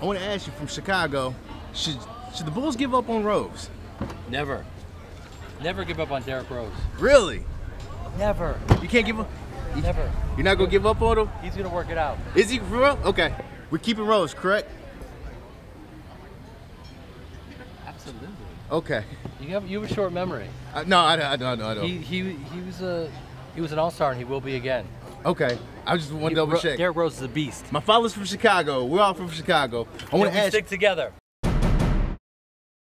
I want to ask you from Chicago, should the Bulls give up on Rose? Never. Never give up on Derrick Rose. Really? Never. You can't give up? Never. You're not going to give up on him? He's going to work it out. Is he for real? Okay. We're keeping Rose, correct? Absolutely. Okay. You have a short memory. No, I don't. He was an all-star and he will be again. Okay. I just want to double check. Derrick Rose is a beast. My father's from Chicago. We're all from Chicago. I want to ask. Stick together.